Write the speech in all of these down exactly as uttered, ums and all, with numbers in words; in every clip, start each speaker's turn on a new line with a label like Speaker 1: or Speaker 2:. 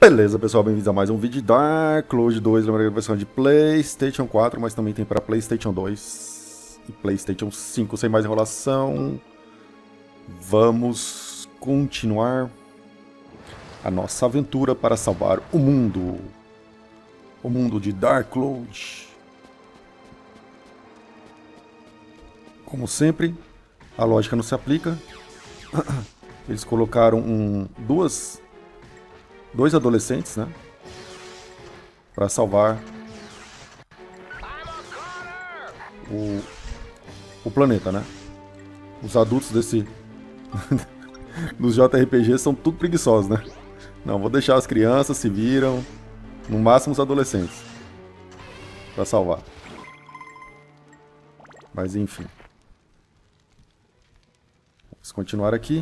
Speaker 1: Beleza, pessoal, bem-vindos a mais um vídeo de Darkload dois, lembrando que é a versão de PlayStation quatro, mas também tem para PlayStation dois e PlayStation cinco. Sem mais enrolação, vamos continuar a nossa aventura para salvar o mundo. O mundo de Darkload. Como sempre, a lógica não se aplica. Eles colocaram um, duas... dois adolescentes, né, para salvar o, o planeta, né? Os adultos desse dos J R P Gs são tudo preguiçosos, né? Não, vou deixar as crianças se viram, no máximo os adolescentes, para salvar. Mas enfim, vamos continuar aqui.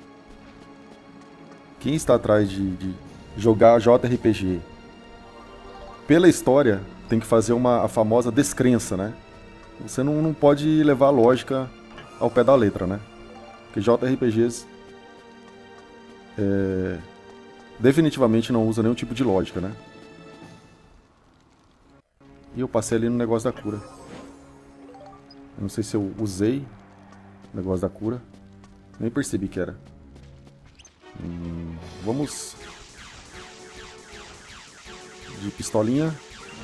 Speaker 1: Quem está atrás de, de jogar J R P G pela história tem que fazer uma, a famosa descrença, né? Você não, não pode levar a lógica ao pé da letra, né? Porque J R P Gs é, definitivamente não usa nenhum tipo de lógica, né? E eu passei ali no negócio da cura. Eu não sei se eu usei o negócio da cura. Nem percebi que era. Hum, vamos de pistolinha.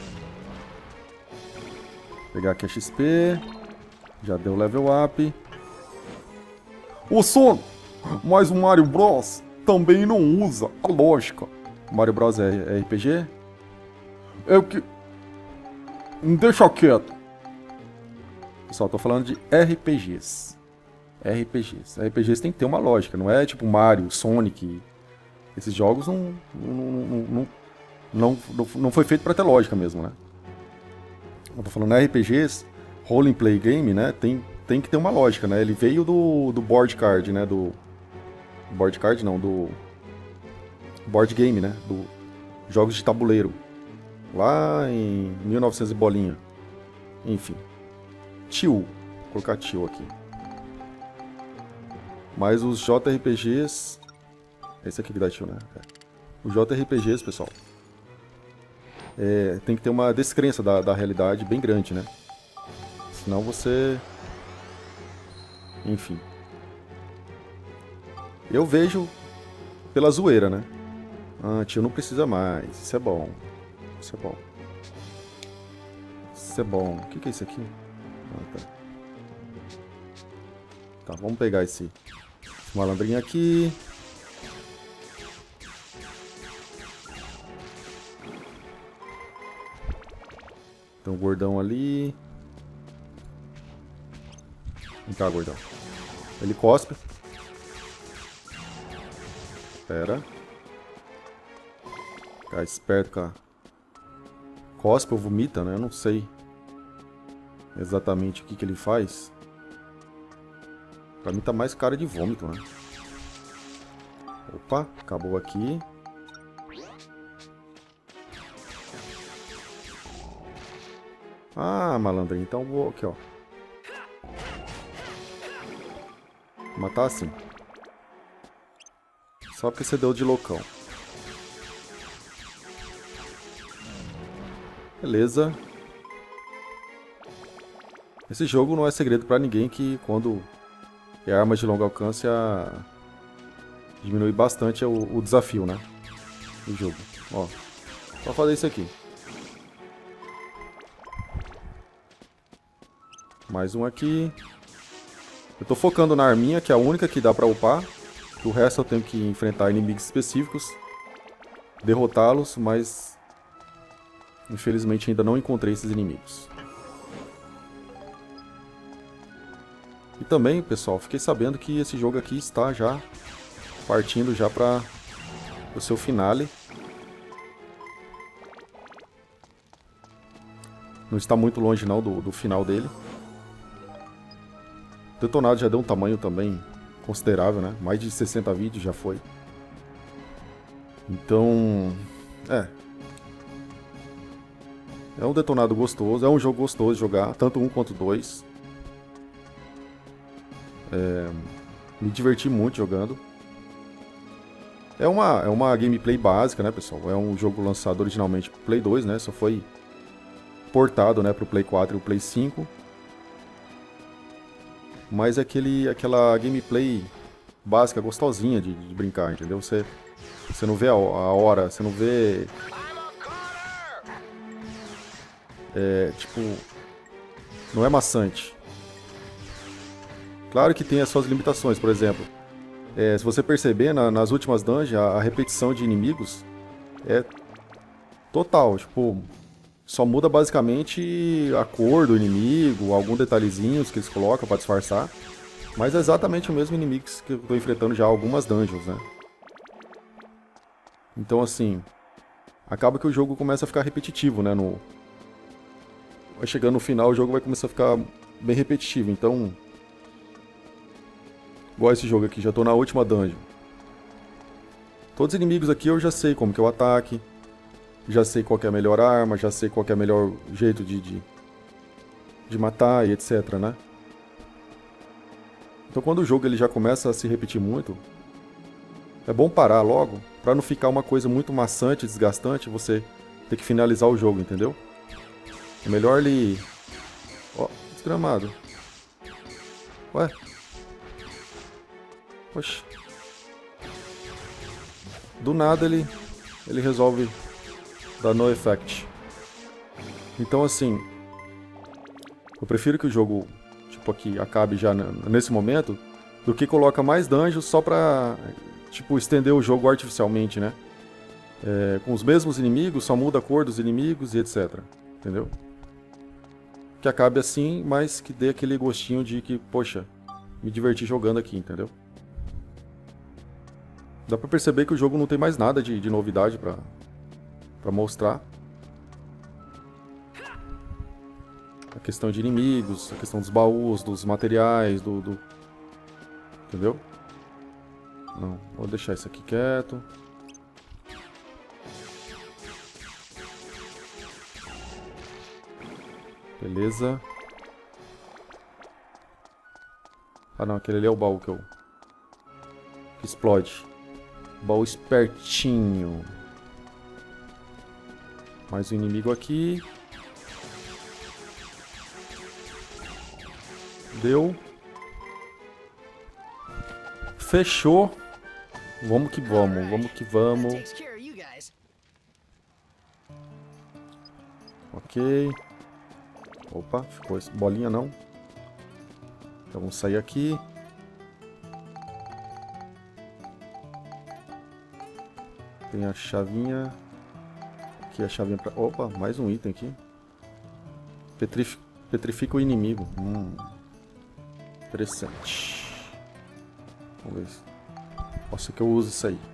Speaker 1: Pegar aqui a X P. Já deu level up. Ô Son, mas o Mario Bros também não usa a lógica. O Mario Bros é, é R P G? É o que... Deixa quieto. Pessoal, tô falando de R P Gs. R P Gs. R P Gs tem que ter uma lógica, não é tipo Mario, Sonic. Esses jogos não não, não, não, não, não foi feito para ter lógica mesmo, né? Eu tô falando R P Gs, Role and Play Game, né? Tem, tem que ter uma lógica, né? Ele veio do, do board card, né? Do board card não, do board game, né? Do jogos de tabuleiro. Lá em mil e novecentos e bolinha. Enfim. Tio. Vou colocar tio aqui. Mas os J R P Gs... Esse aqui que dá tio, né? É. Os J R P Gs, pessoal, é, tem que ter uma descrença da, da realidade bem grande, né? Senão você... Enfim. Eu vejo pela zoeira, né? Ah, tio não precisa mais. Isso é bom. Isso é bom. Isso é bom. O que, que é isso aqui? Ah, tá. Tá, vamos pegar esse... malandrinho aqui. Tem um gordão ali. Vem cá, gordão. Ele cospe. Pera. Ficar esperto, cara. Cospe ou vomita, né? Eu não sei exatamente o que, que ele faz. Pra mim tá mais cara de vômito, né? Opa, acabou aqui. Ah, malandrinho, então vou aqui, ó. Matar assim. Só porque você deu de loucão. Beleza. Esse jogo não é segredo pra ninguém que quando é armas de longo alcance a... diminui bastante o, o desafio, né? Do jogo. Ó, só fazer isso aqui. Mais um aqui. Eu tô focando na arminha, que é a única que dá pra upar. O resto eu tenho que enfrentar inimigos específicos, derrotá-los, mas infelizmente ainda não encontrei esses inimigos. E também, pessoal, fiquei sabendo que esse jogo aqui está já partindo já para o seu finale. Não está muito longe não do, do final dele. O detonado já deu um tamanho também considerável, né? Mais de sessenta vídeos já foi. Então, é. É um detonado gostoso, é um jogo gostoso de jogar, tanto um quanto dois. É, me diverti muito jogando. É uma, é uma gameplay básica, né, pessoal? É um jogo lançado originalmente pro Play dois, né? Só foi portado, né, pro Play quatro e o Play cinco. Mas é aquele, aquela gameplay básica, gostosinha de, de brincar, entendeu? Você, você não vê a, a hora, você não vê... É, tipo... Não é maçante. Claro que tem as suas limitações, por exemplo... É, se você perceber, na, nas últimas dungeons, a, a repetição de inimigos é total, tipo, só muda basicamente a cor do inimigo, alguns detalhezinhos que eles colocam pra disfarçar, mas é exatamente o mesmo inimigo que eu tô enfrentando já algumas dungeons, né? Então, assim, acaba que o jogo começa a ficar repetitivo, né? No... Vai chegando no final, o jogo vai começar a ficar bem repetitivo, então... Igual esse jogo aqui, já tô na última dungeon. Todos os inimigos aqui eu já sei como que é o ataque. Já sei qual que é a melhor arma, já sei qual que é o melhor jeito de, de, de matar e etc, né? Então quando o jogo ele já começa a se repetir muito, é bom parar logo, pra não ficar uma coisa muito maçante, desgastante, você ter que finalizar o jogo, entendeu? É melhor ele... Ó, desgramado. Ué? Oxi. Do nada ele, ele resolve dar no effect. Então assim, eu prefiro que o jogo, tipo aqui, acabe já nesse momento, do que coloca mais dungeons só pra, tipo, estender o jogo artificialmente, né? É, com os mesmos inimigos, só muda a cor dos inimigos e etc. Entendeu? Que acabe assim, mas que dê aquele gostinho de que, poxa, me diverti jogando aqui, entendeu? Dá pra perceber que o jogo não tem mais nada de, de novidade pra, pra mostrar. A questão de inimigos, a questão dos baús, dos materiais, do... do... Entendeu? Não, vou deixar isso aqui quieto. Beleza. Ah não, aquele ali é o baú que eu... que explode. Baú espertinho. Mais um inimigo aqui. Deu. Fechou. Vamos que vamos, vamos que vamos. Ok. Opa, ficou essa bolinha não. Então vamos sair aqui. Tem a chavinha. Aqui a chavinha pra... Opa, mais um item aqui. Petrif... Petrifica o inimigo. Hum. Interessante. Vamos ver. Posso que eu uso isso aí.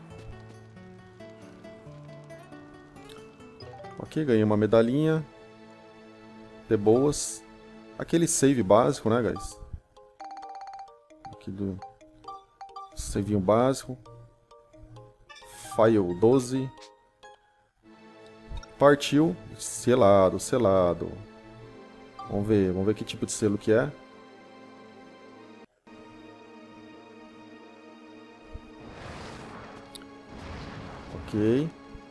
Speaker 1: Ok, ganhei uma medalhinha. De boas. Aquele save básico, né, guys? Aqui do... Savinho básico. File doze. Partiu. Selado, selado. Vamos ver, vamos ver que tipo de selo que é. Ok.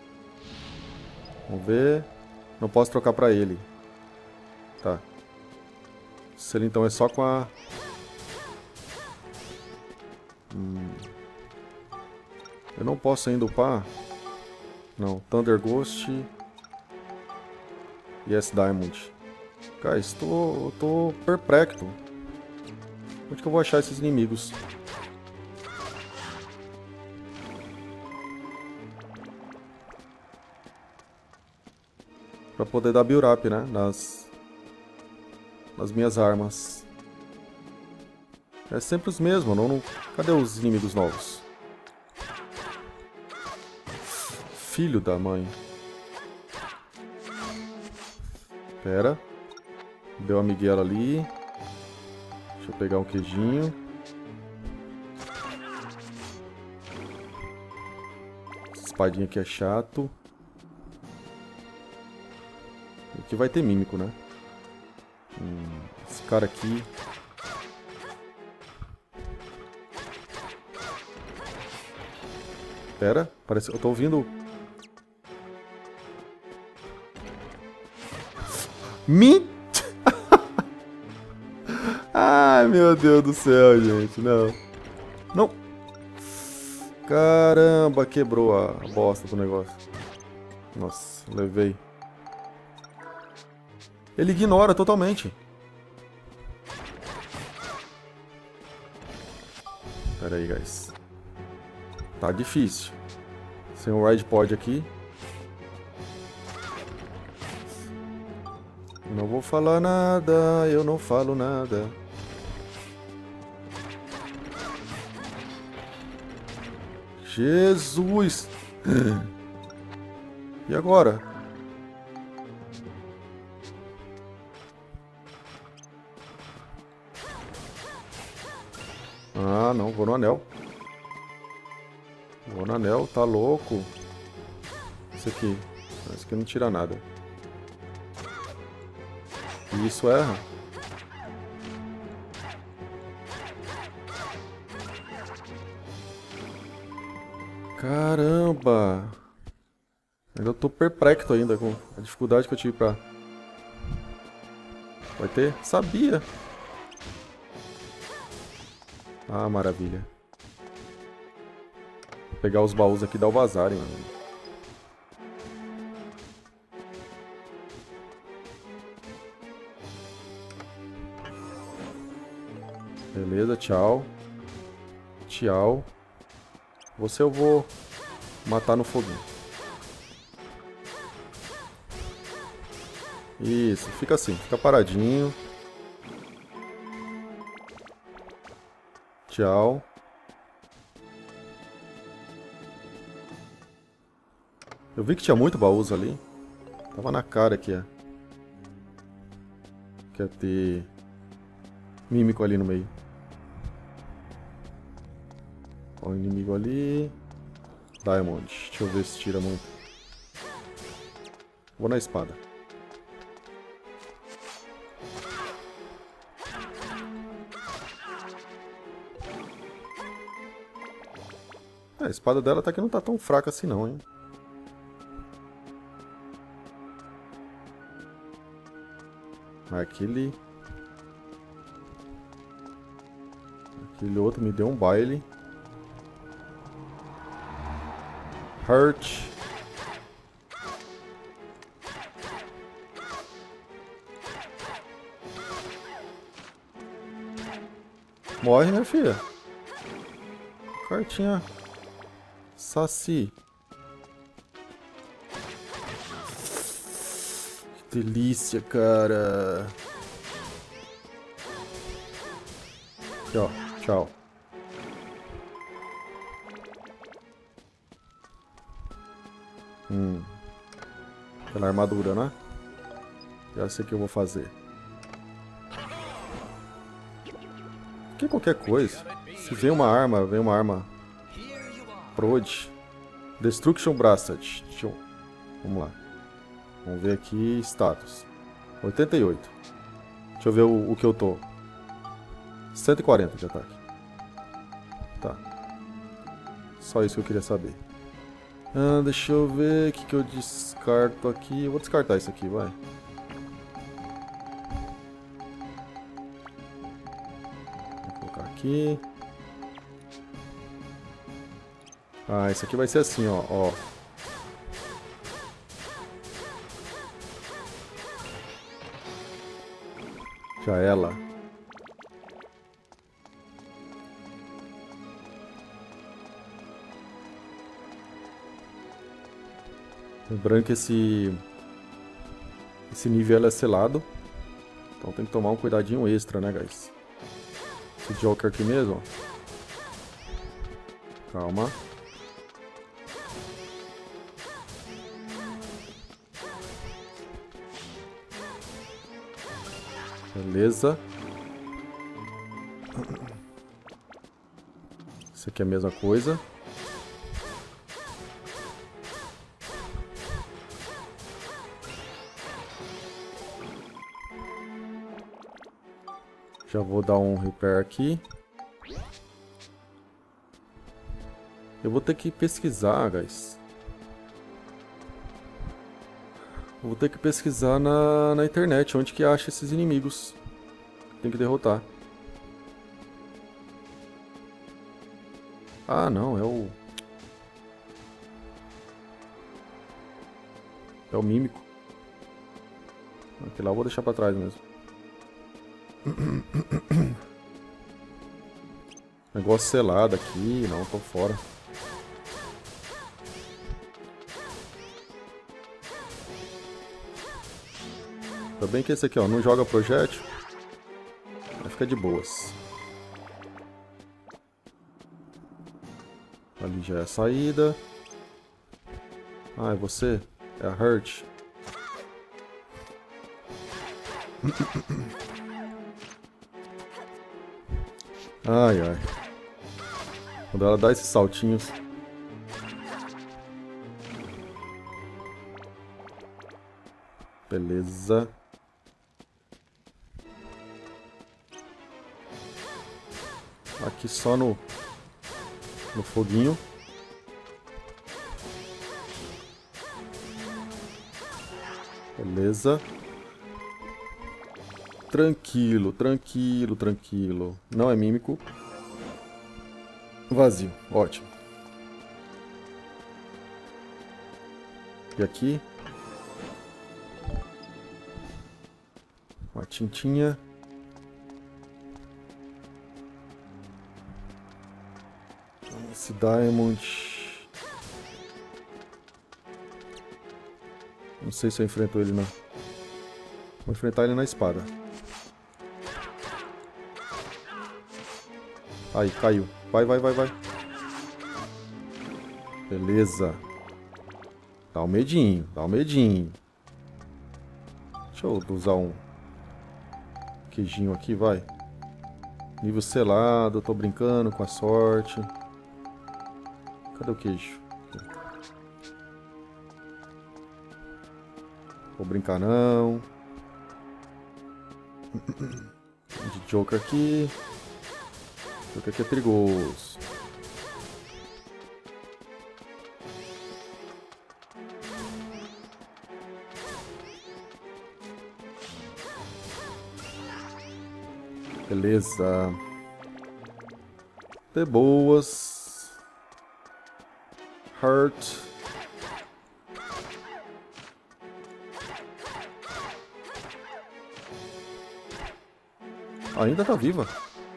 Speaker 1: Vamos ver. Não posso trocar pra ele. Tá. O selo então é só com a... Hum... Eu não posso ainda upar. Não, Thunder Ghost. Yes, Diamond. Cara, estou, tô perplexo. Onde que eu vou achar esses inimigos? Pra poder dar build up, né? Nas, nas minhas armas. É sempre os mesmos, não, não... Cadê os inimigos novos? Filho da mãe. Pera. Deu a Miguel ali. Deixa eu pegar um queijinho. Essa espadinha aqui é chato. Aqui vai ter mímico, né? Hum, esse cara aqui. Pera, parece... eu tô ouvindo... Me... Ai, meu Deus do céu, gente. Não. Não. Caramba, quebrou a bosta do negócio. Nossa, levei. Ele ignora totalmente. Pera aí, guys. Tá difícil. Sem o Ride Pod aqui. Não vou falar nada, eu não falo nada. Jesus! E agora? Ah, não, vou no anel. Vou no anel, tá louco. Esse aqui. Esse aqui não tira nada. Isso erra. Caramba! Ainda tô perplexo ainda com a dificuldade que eu tive pra... Vai ter? Sabia! Ah, maravilha. Vou pegar os baús aqui e dar o vazar, hein, mano. Beleza, tchau. Tchau. Você eu vou matar no foguinho. Isso, fica assim, fica paradinho. Tchau. Eu vi que tinha muito baús ali. Tava na cara que ia, que ia ter mímico ali no meio. Ó, o inimigo ali. Diamond. Deixa eu ver se tira muito. Vou na espada. É, a espada dela até que não tá tão fraca assim não, hein. Aquele... Aquele outro me deu um baile. Hurt. Morre, minha filha. Cartinha. Saci. Que delícia, cara. Aqui, ó. Tchau. Hum. Aquela armadura, né? Já sei o que eu vou fazer. Que qualquer coisa. Se vem uma arma, vem uma arma. Prod. Destruction Bracelet. Deixa eu... Vamos lá. Vamos ver aqui. Status. oitenta e oito. Deixa eu ver o, o que eu tô. cento e quarenta de ataque. Tá. Só isso que eu queria saber. Ah, deixa eu ver o que, que eu descarto aqui. Eu vou descartar isso aqui, vai. Vou colocar aqui. Ah, isso aqui vai ser assim, ó. ó. Já ela. Lembrando que esse, esse nível é selado. Então tem que tomar um cuidadinho extra, né, guys? Esse Joker aqui mesmo, ó. Calma. Beleza. Isso aqui é a mesma coisa. Já vou dar um repair aqui. Eu vou ter que pesquisar, guys. Eu vou ter que pesquisar na, na internet onde que acha esses inimigos. Tem que derrotar. Ah, não, é o... É o mímico. Aquele lá eu vou deixar pra trás mesmo. Negócio selado aqui, não, tô fora. Ainda bem que esse aqui, ó, não joga projétil. Vai ficar de boas. Ali já é a saída. Ah, é você? É a Hurt. Ai, ai. Quando ela dá esses saltinhos. Beleza. Aqui só no... No foguinho. Beleza. Tranquilo, tranquilo, tranquilo. Não é mímico. Vazio, ótimo. E aqui? Uma tintinha. Esse Diamond... Não sei se eu enfrento ele, não. Vou enfrentar ele na espada. Aí, caiu. Vai, vai, vai, vai. Beleza. Dá um medinho, dá um medinho. Deixa eu usar um queijinho aqui, vai. Nível selado, eu tô brincando com a sorte. Cadê o queijo? Vou brincar não. De Joker aqui. Joker aqui é perigoso. Beleza. De boas. Hurt. Ainda tá viva.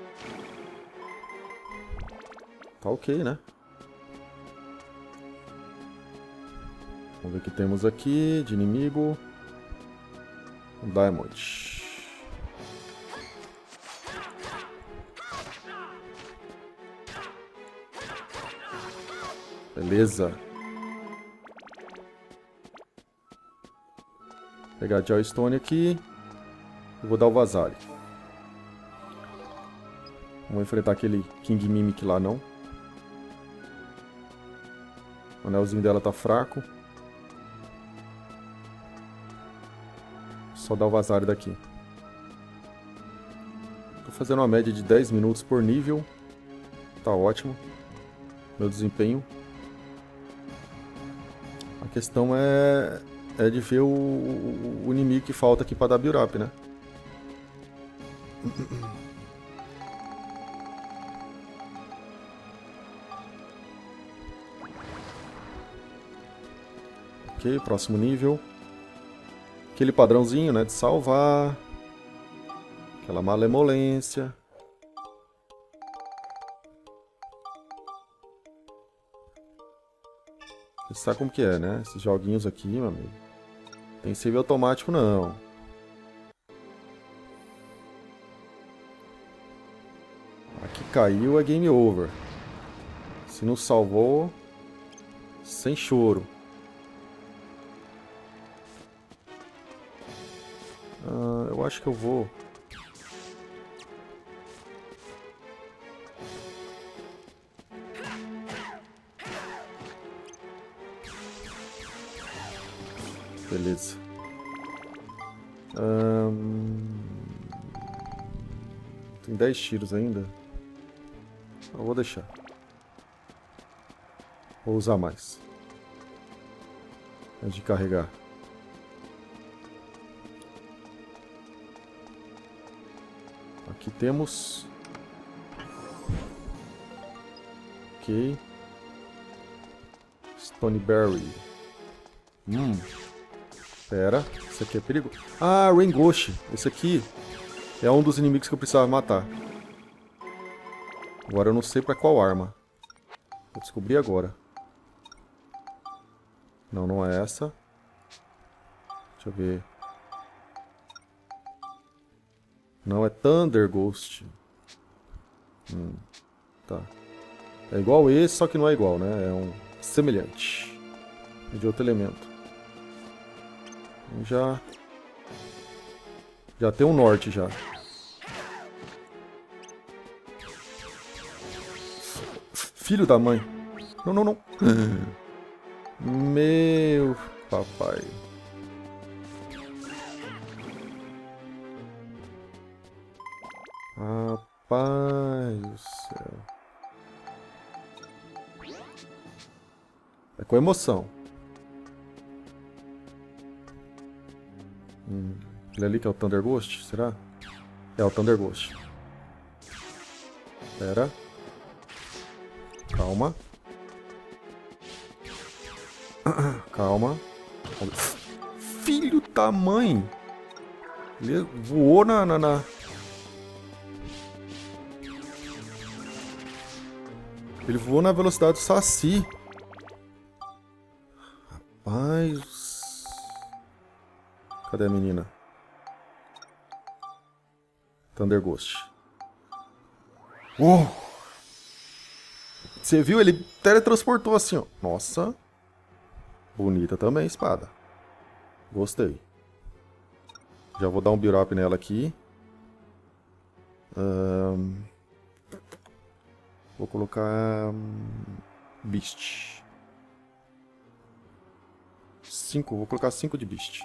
Speaker 1: Tá ok, né? Vamos ver o que temos aqui de inimigo. Um Diamond. Beleza. Vou pegar a Joystone aqui. E vou dar o Vazari. Não vou enfrentar aquele King Mimic lá, não. O anelzinho dela tá fraco. Só dar o Vazari daqui. Tô fazendo uma média de dez minutos por nível. Tá ótimo. Meu desempenho. A questão é, é de ver o, o inimigo que falta aqui pra dar build-up, né? Ok, próximo nível. Aquele padrãozinho, né? De salvar. Aquela malemolência. Você sabe como que é, né? Esses joguinhos aqui, meu amigo. Tem save automático, não. Aqui caiu, é game over. Se não salvou, sem choro. Ah, eu acho que eu vou... Beleza. Hum... Tem dez tiros ainda. Eu vou deixar. Vou usar mais. Antes de carregar. Aqui temos... Ok. Stoneberry. Hum. Pera. Esse aqui é perigo. Ah, Rain Ghost. Esse aqui é um dos inimigos que eu precisava matar. Agora eu não sei pra qual arma. Vou descobrir agora. Não, não é essa. Deixa eu ver. Não, é Thunder Ghost. Hum, tá. É igual esse, só que não é igual, né? É um semelhante. É de outro elemento. Já... Já tem um norte, já. Filho da mãe. Não, não, não. Meu papai. Rapaz do céu. É com emoção. Hum, ele ali que é o Thunder Ghost, será? É o Thunder Ghost. Pera. Calma. Calma. Filho da mãe! Ele voou na... na, na... Ele voou na velocidade do Saci. Rapaz... Cadê a menina? Thunder Ghost. Uou! Você viu? Ele teletransportou assim, ó. Nossa. Bonita também a espada. Gostei. Já vou dar um build up nela aqui. Um... Vou colocar... Beast. cinco. Vou colocar cinco de Beast.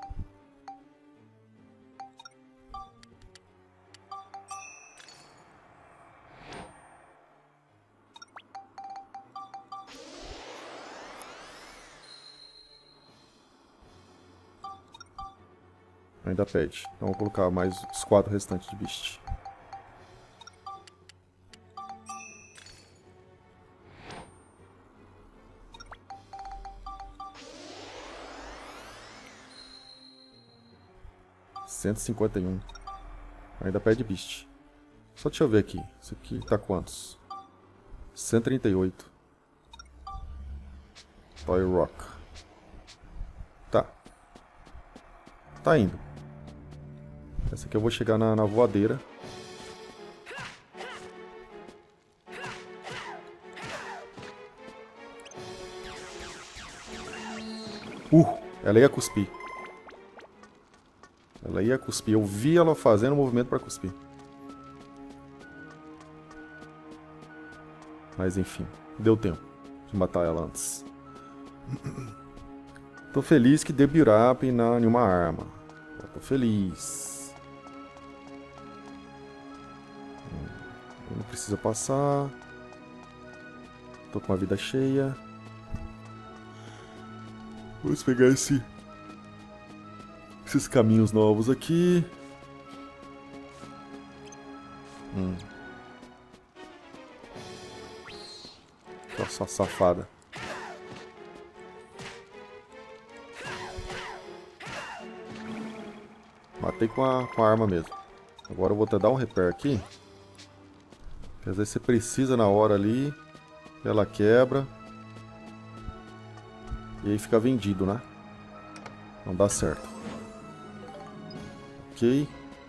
Speaker 1: Ainda pede. Então vou colocar mais os quatro restantes de Beast. cento e cinquenta e um. Ainda pede Beast. Só deixa eu ver aqui. Isso aqui tá quantos? cento e trinta e oito. Toy Rock. Tá. Tá indo. Essa aqui eu vou chegar na, na voadeira. Uh, ela ia cuspir. Ela ia cuspir. Eu vi ela fazendo o movimento para cuspir. Mas enfim, deu tempo de matar ela antes. Tô feliz que deu build up na nenhuma arma. Eu tô feliz. Não precisa passar. Tô com uma vida cheia. Vamos pegar esse, esses caminhos novos aqui. Hum. Nossa, safada. Matei com a, com a arma mesmo. Agora eu vou até dar um repair aqui. Às vezes você precisa na hora ali. Ela quebra. E aí fica vendido, né? Não dá certo. Ok.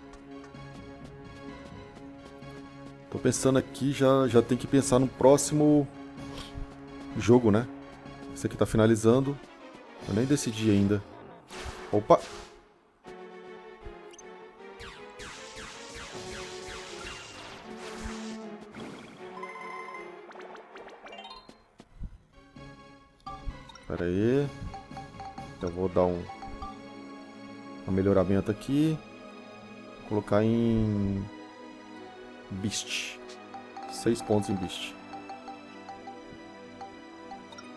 Speaker 1: Tô pensando aqui, já, já tem que pensar no próximo jogo, né? Esse aqui tá finalizando. Eu nem decidi ainda. Opa! Pera aí. Eu vou dar um, um melhoramento aqui. Vou colocar em Beast. Seis pontos em Beast.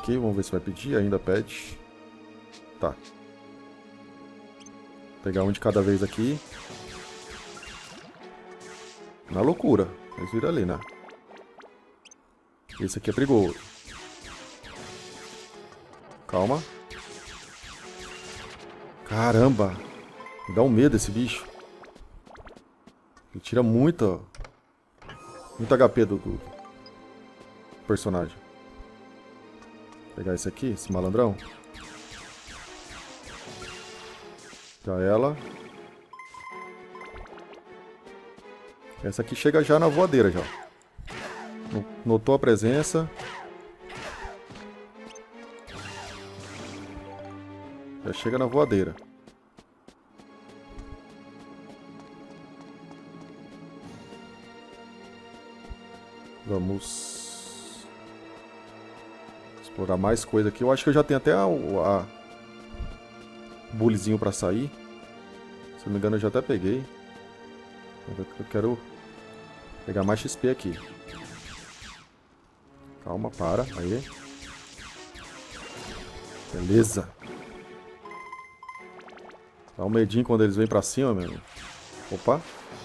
Speaker 1: aqui, vamos ver se vai pedir. Ainda pede. Tá. Vou pegar um de cada vez aqui. Na loucura. Mas vira ali, né? Esse aqui é perigoso. Calma. Caramba. Me dá um medo esse bicho. Ele tira muita... Muito H P do, do personagem. Vou pegar esse aqui, esse malandrão. Já ela. Essa aqui chega já na voadeira já. Notou a presença. Já chega na voadeira. Vamos explorar mais coisa aqui. Eu acho que eu já tenho até a, a bulizinho pra sair. Se não me engano eu já até peguei. Eu quero pegar mais X P aqui. Calma, para. Aí. Beleza. Dá um medinho quando eles vêm pra cima, meu. Opa.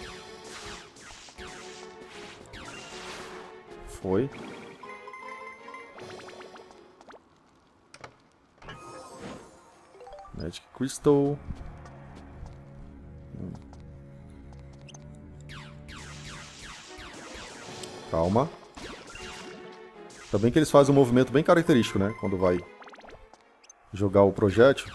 Speaker 1: Foi. Magic Crystal. Hum. Calma. Também que eles fazem um movimento bem característico, né? Quando vai jogar o projétil.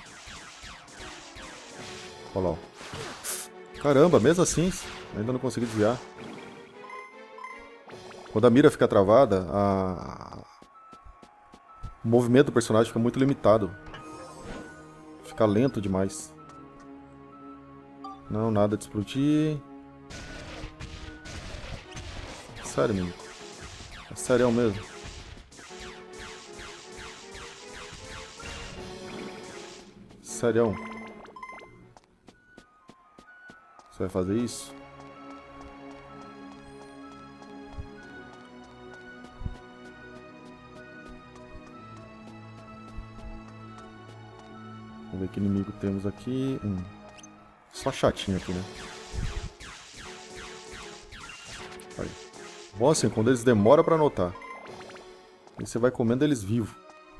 Speaker 1: Olha lá. Caramba, mesmo assim, ainda não consegui desviar. Quando a mira fica travada, a... o movimento do personagem fica muito limitado. Fica lento demais. Não, nada de explodir. Sério, menino. É sério mesmo. Sério. Você vai fazer isso? Vamos ver que inimigo temos aqui. Hum. Só chatinho aqui, né? Aí. Bom assim, quando eles demoram pra anotar. Aí você vai comendo eles vivos.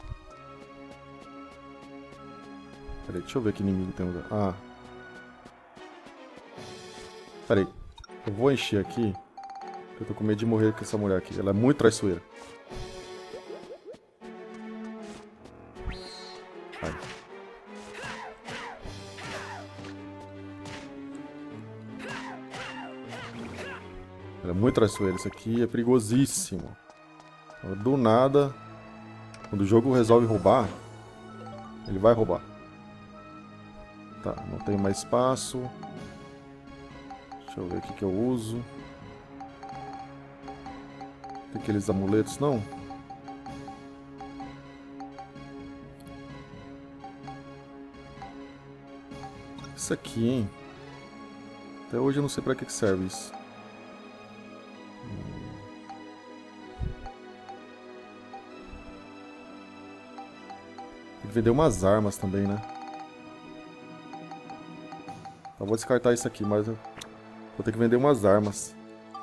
Speaker 1: Peraí, deixa eu ver que inimigo temos. Ah. Peraí. Eu vou encher aqui. Eu tô com medo de morrer com essa mulher aqui. Ela é muito traiçoeira. Vai. Ela é muito traiçoeira. Isso aqui é perigosíssimo. Do nada, quando o jogo resolve roubar, ele vai roubar. Tá, não tem mais espaço. Deixa eu ver o que que eu uso. Tem aqueles amuletos, não? Isso aqui, hein? Até hoje eu não sei pra que que serve isso. Tem que vender umas armas também, né? Eu vou descartar isso aqui, mas eu vou ter que vender umas armas.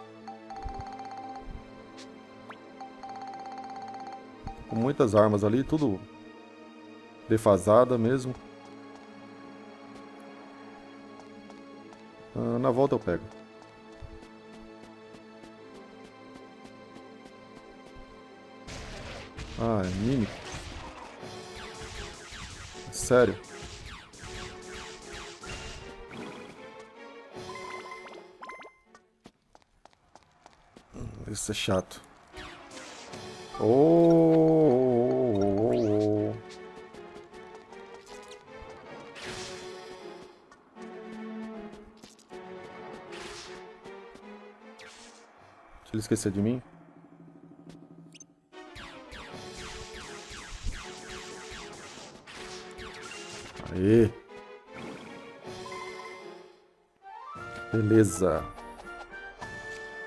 Speaker 1: Com muitas armas ali, tudo defasada mesmo. Ah, na volta eu pego. Ah, é mímico. Sério. Isso é chato. Oh, oh, oh, oh. Deixa ele esquecer de mim. Aê. Beleza.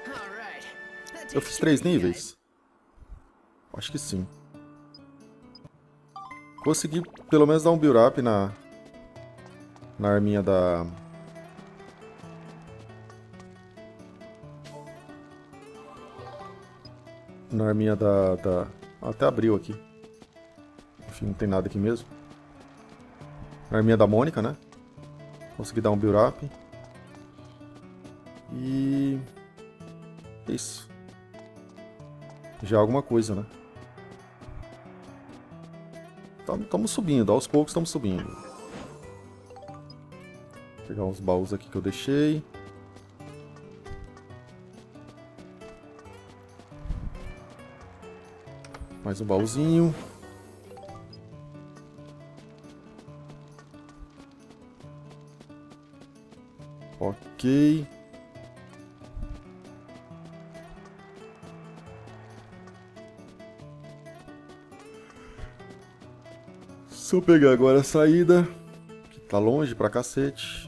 Speaker 1: Eu fiz três níveis? Acho que sim. Consegui pelo menos dar um build up na, na arminha da... Na arminha da, da... Até abriu aqui. Enfim, não tem nada aqui mesmo. Na arminha da Mônica, né? Consegui dar um build up. E... Isso. Já é alguma coisa, né? Estamos subindo, aos poucos estamos subindo. Vou pegar uns baús aqui que eu deixei. Mais um baúzinho. Ok. Se eu pegar agora a saída, que tá longe pra cacete.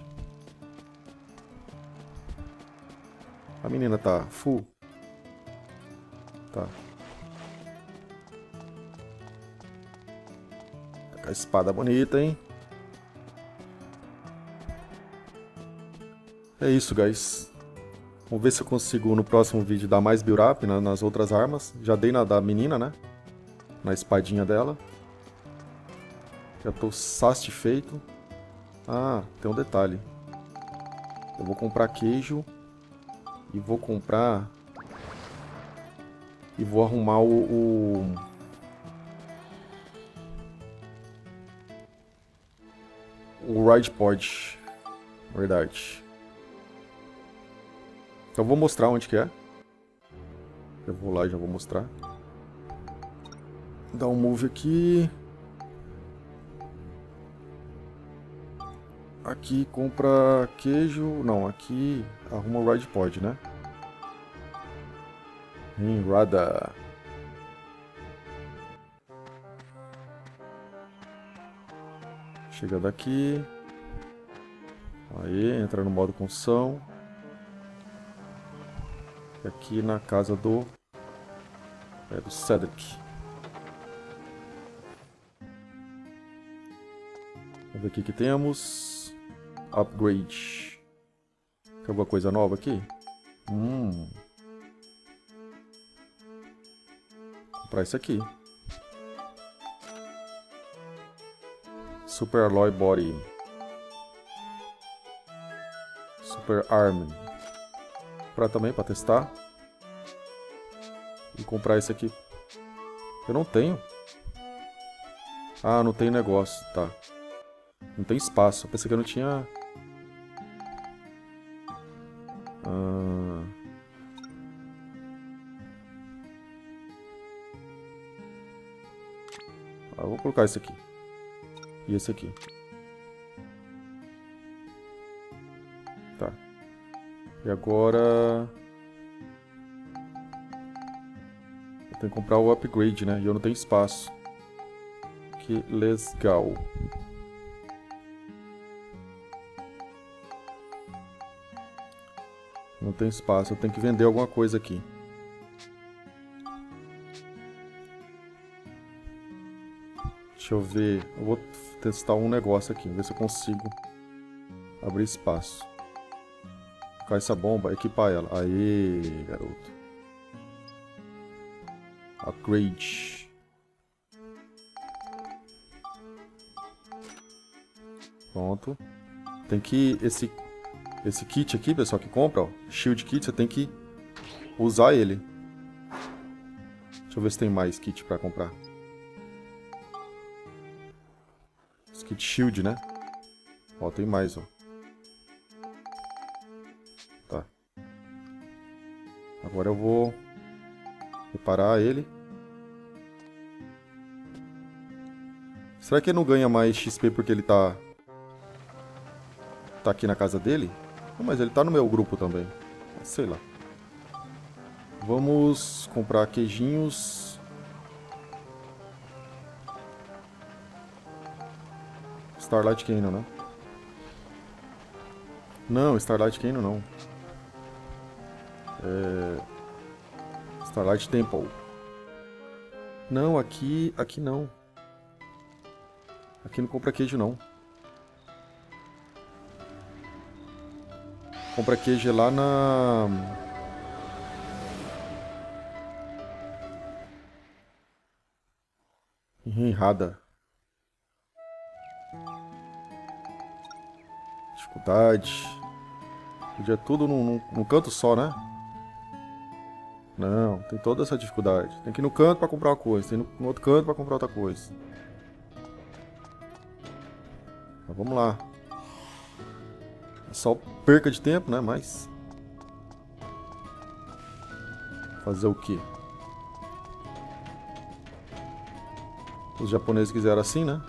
Speaker 1: A menina tá full. Tá. Tá com a espada bonita, hein? É isso, guys. Vamos ver se eu consigo no próximo vídeo dar mais build up na, nas outras armas. Já dei na da menina, né? Na espadinha dela. Já tô satisfeito. Ah, tem um detalhe. Eu vou comprar queijo. E vou comprar... E vou arrumar o... o... O Ride Pod. Verdade. Então eu vou mostrar onde que é. Eu vou lá e já vou mostrar. Dá um move aqui. Aqui compra queijo. Não, aqui arruma o Ride Pod, né? Enrada. Chega daqui. Aí, entra no modo construção. E aqui na casa do... É, do Cedric. Vamos ver o que que temos. Upgrade. Tem alguma coisa nova aqui? Hum. Vou comprar isso aqui. Super Alloy Body. Super Arm. Comprar também para testar. E comprar esse aqui. Eu não tenho. Ah, não tem negócio. Tá. Não tem espaço. Eu pensei que eu não tinha... Ah... ah, eu vou colocar esse aqui. E esse aqui. Tá. E agora... Eu tenho que comprar o upgrade, né? E eu não tenho espaço. Que legal. Não tem espaço. Eu tenho que vender alguma coisa aqui. Deixa eu ver. Eu vou testar um negócio aqui. Ver se eu consigo abrir espaço. Colocar essa bomba, equipar ela. Aê, garoto. Upgrade. Pronto. Tem que... Esse, esse kit aqui, pessoal, que compra, ó. Shield Kit, você tem que usar ele. Deixa eu ver se tem mais kit pra comprar. Esse kit Shield, né? Ó, tem mais, ó. Tá. Agora eu vou reparar ele. Será que ele não ganha mais X P porque ele tá... Tá aqui na casa dele? Não, mas ele tá no meu grupo também. Sei lá. Vamos comprar queijinhos. Starlight Canyon, né? Não, Starlight Canyon não. É... Starlight Temple. Não, aqui... Aqui não. Aqui não compra queijo, não. Compra queijo lá na... Enrada. Dificuldade. Podia tudo num, num canto só, né? Não, tem toda essa dificuldade. Tem que ir no canto pra comprar uma coisa, tem no, no outro canto pra comprar outra coisa. Mas vamos lá. É só perca de tempo, né? Mas... fazer o quê? Os japoneses quiseram assim, né?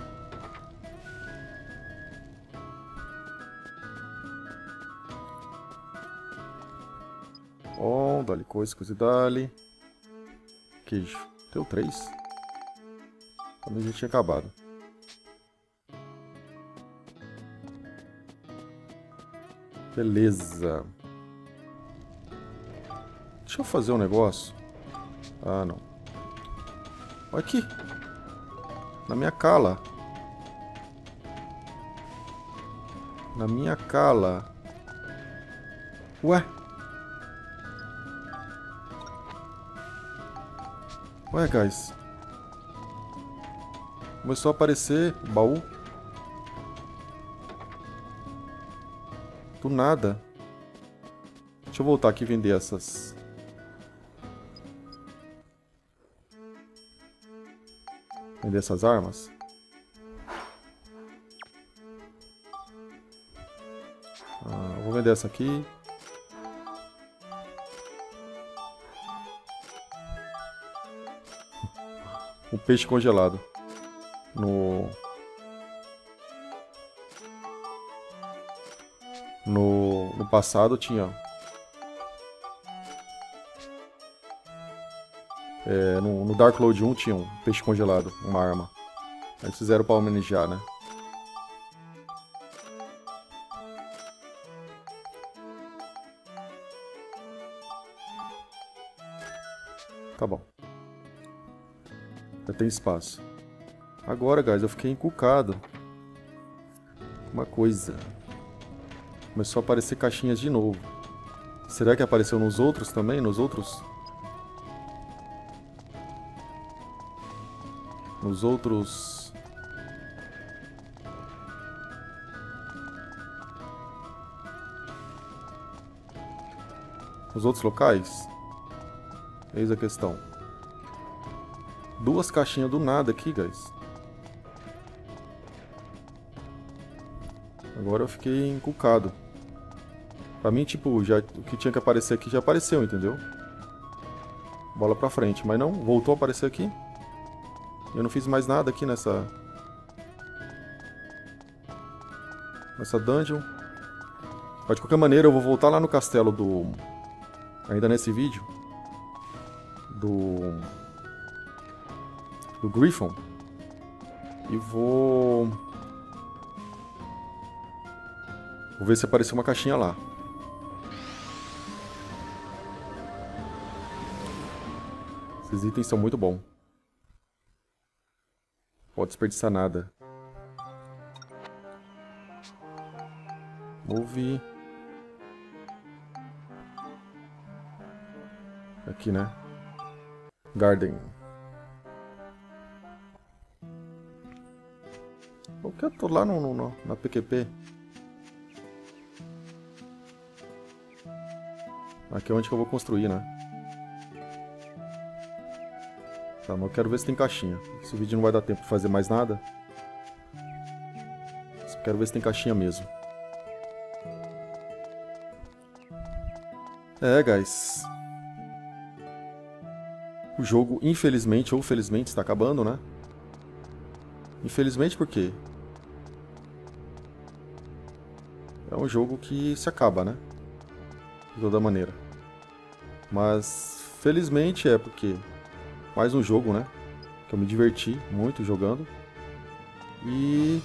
Speaker 1: Ó, oh, dali coisa, coisa e dali. Queijo. Deu três. Também já tinha acabado. Beleza. Deixa eu fazer um negócio. Ah, não. Olha aqui. Na minha cala. Na minha cala. Ué. Ué, guys. Começou a aparecer baú. Do nada. Deixa eu voltar aqui e vender essas. Vender essas armas. Ah, vou vender essa aqui. Um peixe congelado. No... No, no passado tinha... É, no, no Dark Cloud um tinha um peixe congelado, uma arma. Aí eles fizeram pra homenagear, né? Tá bom. Já tem espaço. Agora, guys, eu fiquei encucado. Uma coisa. Começou a aparecer caixinhas de novo. Será que apareceu nos outros também? Nos outros? Nos outros... Nos outros locais? Eis a questão. Duas caixinhas do nada aqui, guys. Agora eu fiquei encucado. Pra mim, tipo, já, o que tinha que aparecer aqui já apareceu, entendeu? Bola pra frente. Mas não, voltou a aparecer aqui. Eu não fiz mais nada aqui nessa... Nessa dungeon. Mas de qualquer maneira, eu vou voltar lá no castelo do... Ainda nesse vídeo. Do... Do Griffon. E vou... Vou ver se apareceu uma caixinha lá. Esses itens são muito bons. Pode desperdiçar nada. Move. Aqui, né? Garden. Por que eu tô lá no, no, na P Q P? Aqui é onde que eu vou construir, né? Tá, mas eu quero ver se tem caixinha. Esse vídeo não vai dar tempo de fazer mais nada. Só quero ver se tem caixinha mesmo. É, guys. O jogo, infelizmente ou felizmente, está acabando, né? Infelizmente por quê? É um jogo que se acaba, né? De toda maneira. Mas, felizmente é porque... Mais um jogo, né? Que eu me diverti muito jogando. E...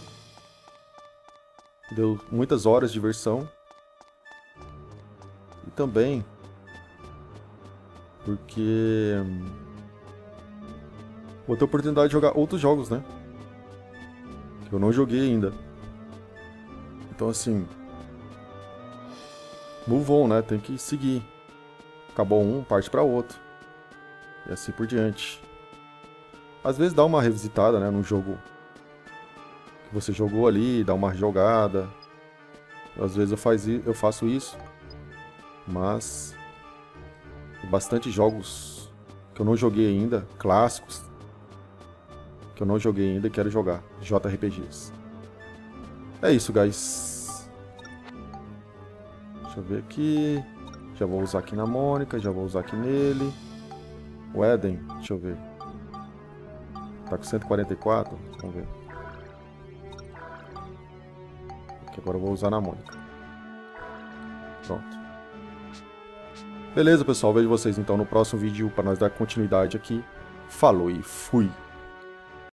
Speaker 1: Deu muitas horas de diversão. E também... Porque... Vou ter a oportunidade de jogar outros jogos, né? Eu não joguei ainda. Então, assim... Move on, né? Tem que seguir. Acabou um, parte pra outro. E assim por diante. Às vezes dá uma revisitada, né? Num jogo que você jogou ali, dá uma jogada. Às vezes eu, faz, eu faço isso. Mas... Bastante jogos que eu não joguei ainda, clássicos. Que eu não joguei ainda e quero jogar. J R P Gs. É isso, guys. Deixa eu ver aqui. Já vou usar aqui na Mônica, já vou usar aqui nele. O Eden, deixa eu ver. Tá com cento e quarenta e quatro, vamos ver. Aqui agora eu vou usar na Mônica. Pronto. Beleza, pessoal. Vejo vocês então no próximo vídeo para nós dar continuidade aqui. Falou e fui!